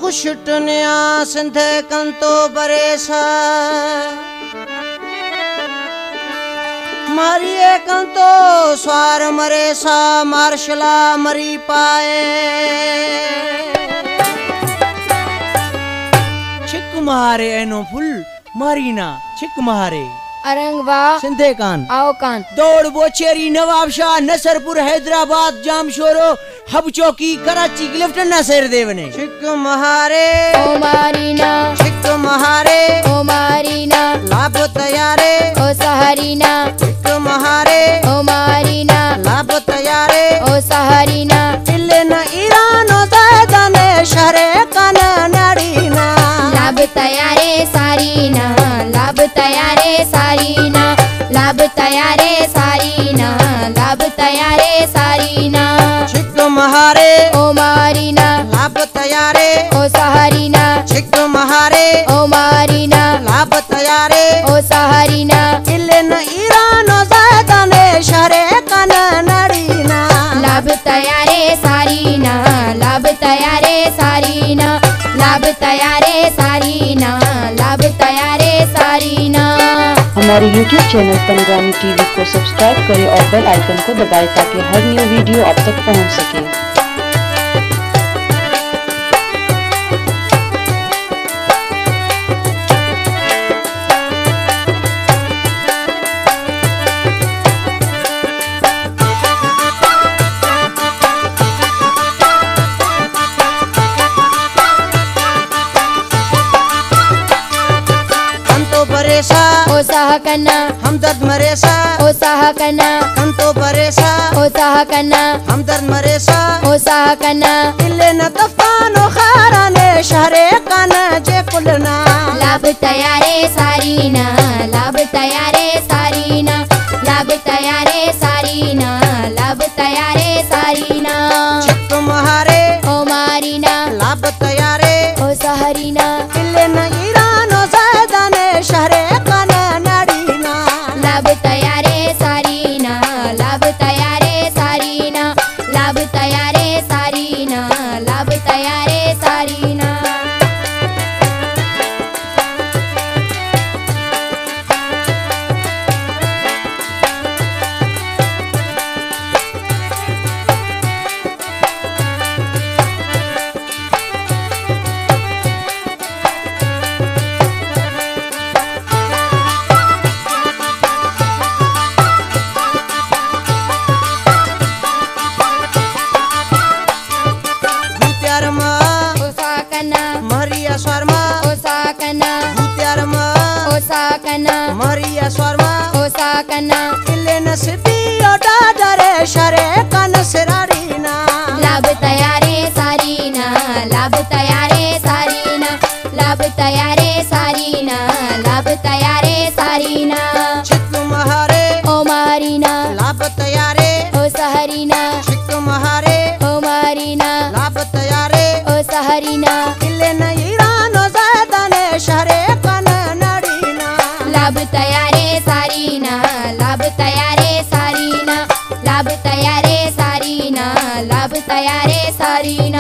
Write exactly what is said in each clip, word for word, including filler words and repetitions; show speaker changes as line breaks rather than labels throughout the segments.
खुशटनिया सिंधे कंतो बरेसा मारिए कंतो स्वार मरेसा मार्शला मरी पाए छिक महारे एनो फुल मारीना छिक महारे
अरंगवा
सिंधे कान
आओ कान
दौड़ बोचेरी नवाब शाह नसरपुर हैदराबाद जामशोरो हब चौकी कराची गिफ्ट नसर देव ने छिक महारे
ओ मारीना
छिक महारे
ओ मारीना
लाभ तैयारे
ओ सहरीना
छिक महारे
ओ मारीना
लाभ तैयारे
ओ सहरीना
इल्ले न ईरानो दादने शरे कन नड़ीना
लाभ तैयारे सारीना लाभ तैयारे सारीना लाभ तैयारे सारीना लाभ तैयारे सारीना
छिक महारे
ओ मारीना
लाभ तैयारे
ओ सहरीना
छिक महारे
ओ मारीना
लाभ तैयारे
ओ सहरीना
इल्ले न ईरानो दादने शरे कन नड़ीना
लाभ तैयारे सारीना लाभ तैयारे सारीना लाभ तैयारे सारीना लाभ तैयारे सारीना।
हमारे यूट्यूब चैनल पनोरामी टीवी को सब्सक्राइब करें और बेल आइकन को दबाएं ताकि हर न्यू वीडियो आप तक पहुंच सके।
बरेसा
ओ साह कन्ना
हमदर्द मरेसा
ओ साह कन्ना
कंतो बरेसा
ओ साह कन्ना
हमदर्द मरेसा
ओ साह कन्ना
इल्ले न तफानो खाराने शहरे कन जे कुलना
लाभ तैयारे सारीना लाभ तैयारे सारीना लाभ तैयारे सारीना लाभ तैयारे सारीना
छिक महारे
ओ मारीना
लाभ तैयारे
ओ सहरीना
इल्ले न ईरानो ज़ादने शहरे कन नड़ीना
लाभ तैयारे सारीना लाभ तैयारे सारीना लाभ तैयारे सारीना लाभ तैयारे सारीना।
मरिया स्वर्मा
ओ साकना
इल्ले नसबी ओडा डरे शरे कन सिरारीना
लाभ तैयारे सारीना लाभ तैयारे सारीना लाभ तैयारे सारीना लाभ तैयारे सारीना
छिक महारे
ओ मारीना
लाभ तैयारे
ओ सहरीना
छिक महारे
ओ मारीना
लाभ तैयारे
ओ सहरीना
इल्ले न ईरानो ज़ादने शरे कन नड़ीना
लाभ तैयारे सारीना लाभ तैयारे सारीना लाभ तैयारे सारीना लाभ तैयारे सारीना।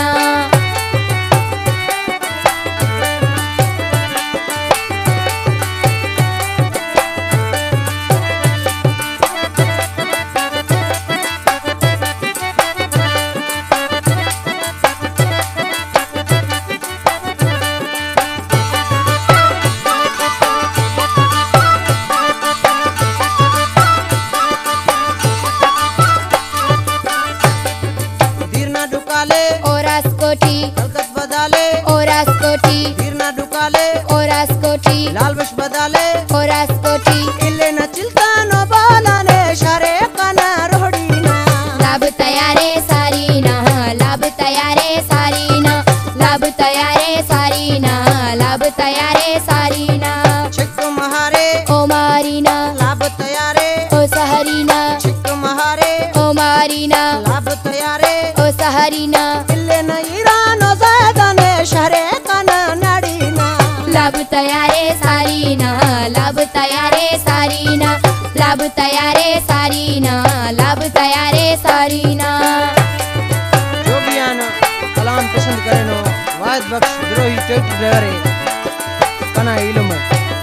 लाल बश बदाले
और आस्कोटी
इल्ले न चिल्तानो बालाने शरे कन रोड़ीना
लाभ तैयारे सारीना लाभ तैयारे सारीना लाभ तैयारे सारीना लाभ तैयारे सारीना
छिक महारे
ओ मारीना
लाभ तैयारे
ओ सहरीना
छिक महारे
ओ मारीना
लाभ तैयारे
ओ सहरीना
इल्ले न ईरानो ज़ादने शरे कन नड़ीना
लाभ तैयारे सारीना लाभ तैयारे सारीना लाभ तैयारे सारीना लाभ तैयारे सारीना।
जो भी आना कलाम पसंद करे नो वायद बख्श द्रोही टेट डरे कना इल्म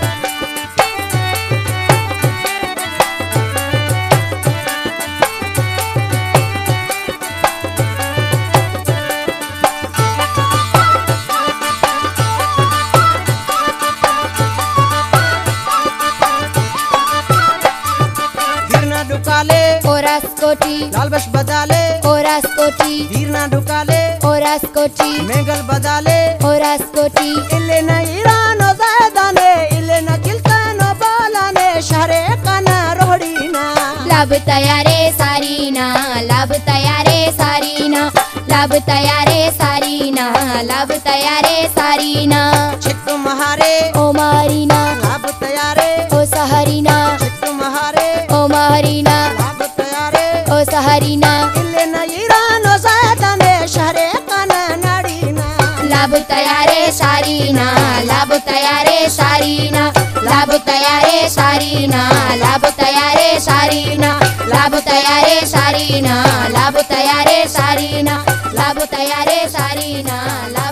ओरास कोटी
लाल बस बजाले
ओरास कोटी
वीरना ढुकाले
ओरास कोटी
मेगल बजाले
ओरास कोटी
इले न ईरानो ज़ैदाने इले न किल्तानो बालाने शहरे काना रोहड़ीना
लाभ तयारे सारीना लाभ तयारे सारीना लाभ तयारे सारीना लाभ तयारे सारीना
चित्तु महारे
ओ मारीना
लाभ तयारे
ओ सहरीना
चित्तु महारे
ओ मारीना
लाभ तयारे
ओ सहरीना
इले न ईरानो ज़ैदाने शहरे काना नाड़ीना
लाभ तयारे सारीना लाभ तयारे सारीना लाभ तयारे सारीना लाभ तयारे सारीना लाभ तयारे सारीना लाभ तयारे सारीना लाभ तयारे सारीना